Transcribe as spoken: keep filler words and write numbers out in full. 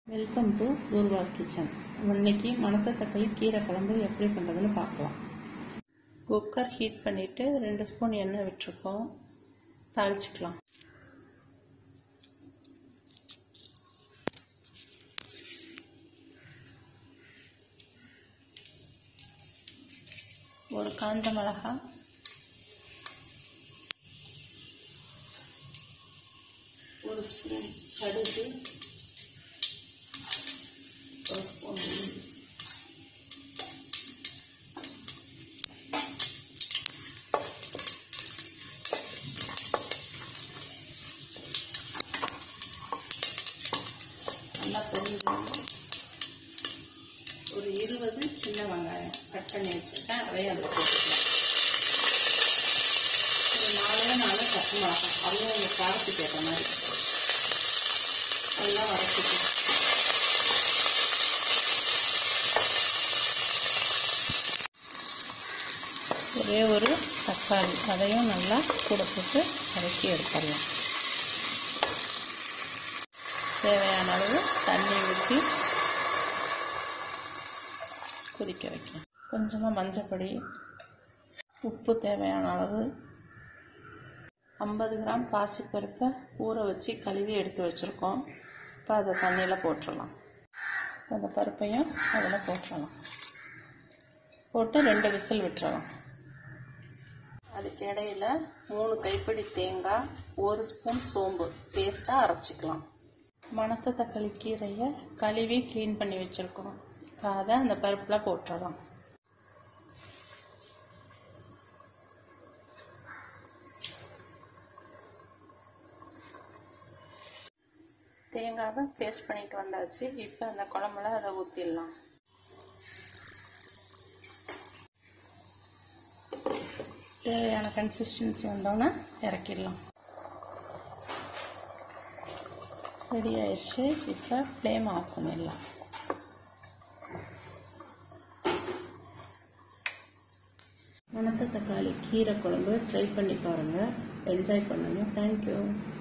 Welcome to துர்வாஸ் kitchen. இன்னைக்கு மணத்த தக்காளி கீரை குழம்பு எப்படி பண்ணுறதுன்னு பார்க்கலாம். குக்கர் ஹீட் பண்ணிவிட்டு ரெண்டு ஸ்பூன் எண்ணெய் விட்டுருக்கோம். தாளிச்சிக்கலாம். ஒரு காஞ்ச மிளகாய், ஒரு ஸ்பூன் கடுகு, ஒரு ஸ்பூன் நல்லா பொரிஞ்சிடும். ஒரு இருபது சின்ன வெங்காயம் கட் பண்ணி வச்சுருக்கேன், அதையும் அதில் போட்டுக்கலாம். ஒரு நாலே நாலு பச்சை மிளகாய், அதுவும் உங்கள் காரத்துக்கு ஏற்ற மாதிரி நல்லா வதக்கிக்கலாம். ஒரே ஒரு தக்காளி, அதையும் நல்லா கூட போட்டு வதக்கி எடுத்துடலாம். தேவையான அளவு தண்ணி ஊற்றி கொதிக்க வைக்கலாம். கொஞ்சமாக மஞ்சப்பொடி, உப்பு தேவையான அளவு, ஐம்பது கிராம் பாசிப்பருப்பை ஊற வச்சு கழுவி எடுத்து வச்சுருக்கோம். இப்போ அதை தண்ணியில் போட்டுடலாம். அந்த பருப்பையும் அதில் போட்டுடலாம். போட்டு ரெண்டு விசில் விட்டுறலாம். அதுக்கு இடையில் மூணு கைப்பிடி தேங்காய், ஒரு ஸ்பூன் சோம்பு பேஸ்ட்டாக அரைச்சிக்கலாம். மணத்த தக்காளி கீரையை கழுவி க்ளீன் பண்ணி வச்சுருக்கோம். அதை அந்த பருப்பில் போட்டுடலாம். தேங்காவை பேஸ்ட் பண்ணிட்டு வந்தாச்சு. இப்போ அந்த குழம்புல அதை ஊற்றிடலாம். தேவையான கன்சிஸ்டன்சி வந்தோன்னா இறக்கிடலாம். ரெடி ஆயிடுச்சு. இப்போ ஃப்ளேம் ஆஃப் பண்ணிடலாம். மணத்த தக்காளி கீரை குழம்பு ட்ரை பண்ணி பாருங்கள். என்ஜாய் பண்ணுங்கள். தேங்க்யூ.